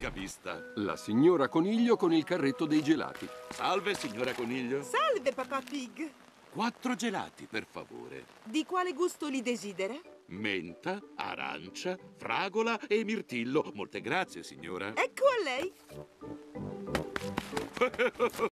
fresca vista. La signora Coniglio con il carretto dei gelati. Salve, signora Coniglio. Salve, papà Pig. 4 gelati, per favore. Di quale gusto li desidera? Menta, arancia, fragola e mirtillo. Molte grazie, signora. Ecco a lei.